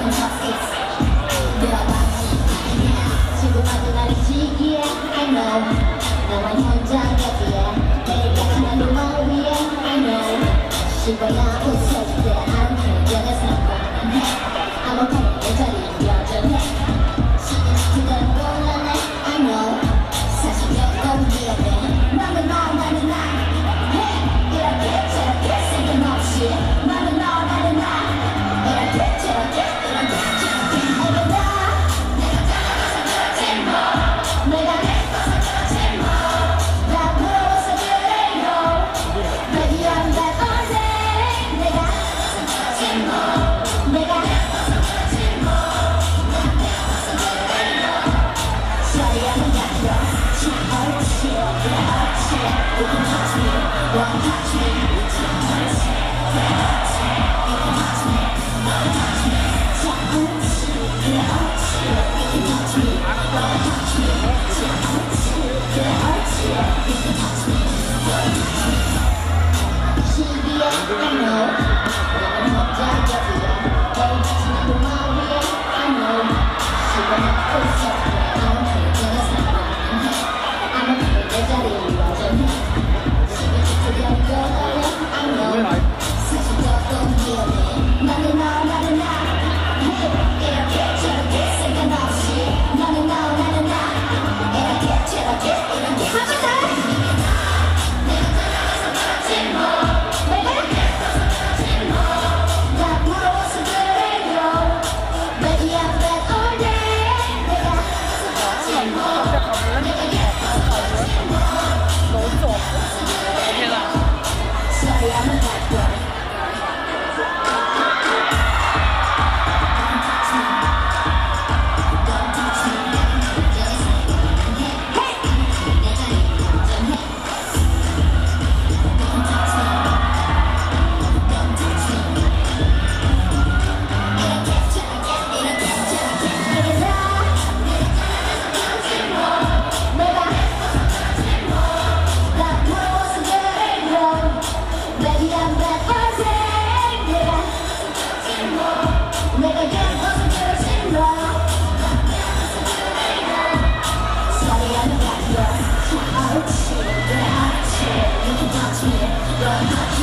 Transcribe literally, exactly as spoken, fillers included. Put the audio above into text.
지금까지 나를 지기에 I know 너만 혼자 곁이야 내가 하나 너만 위해 I know 시간아 웃어줄 때 안 힘겨서 뻔해 아무 말도 내 자리 여전해 시간이 그대로 곤란해 I know 사실 조금 위험해 나는 너 나는 나 hey 이렇게 저렇게 생각없이 나는 너 나는 나 이렇게 저렇게 이렇게 저렇게 내가 나 내가 잘나서 그렇지 뭐 내가 예뻐서 그렇지 뭐나 부러워서 그래요 Baby I'm that all day 내가 잘나서 그렇지 뭐 내가 예뻐서 그렇지 뭐나 예뻐서 그래요 Sorry I'm a bad girl 참 옳지 그래 옳지 You can touch me Won't touch me You can touch me 그래 옳지 You can touch me Won't touch me 참 옳지 그래 옳지 You can touch me Won't touch me 참 옳지 그래 옳지 You can touch me Won't touch me 시기에 I know 너는 혼자 곁이야 Hey 지나도 마 위에 I know 시간은 웃어 아무 말도 전해서 뻔해 아무 말도 내 자리에 여전해 시간이 그대로 곤란해 I know 사실 조금 위험해 나는 너 나는 나 Hey 이렇게 저렇게 생각 없이 나는 너 나는 나 이렇게 저렇게 이렇게 한번 더 내가 잘나서 그렇지 뭐 내가 예뻐서 그렇지 뭐나 부러워서 그래요 Baby I'm that all day 내가 잘나서 그렇지 뭐 내가 예뻐서 그렇지 뭐 Sorry I'm a bad girl Don't touch me Hey 내 자리 여전해 Don't touch me Don't touch me 이렇게 저렇게 이렇게 저렇게 내가 나 내가 잘나서 그렇지 뭐 내가 예뻐서 그렇지 뭐나 부러워서 그래요 Baby I'm that all day 내가 잘나서 그렇지 뭐 내가 예뻐서 그렇지 뭐 Sorry I'm a bad girl 참 옳지 그래 옳지 You can touch me Don't touch me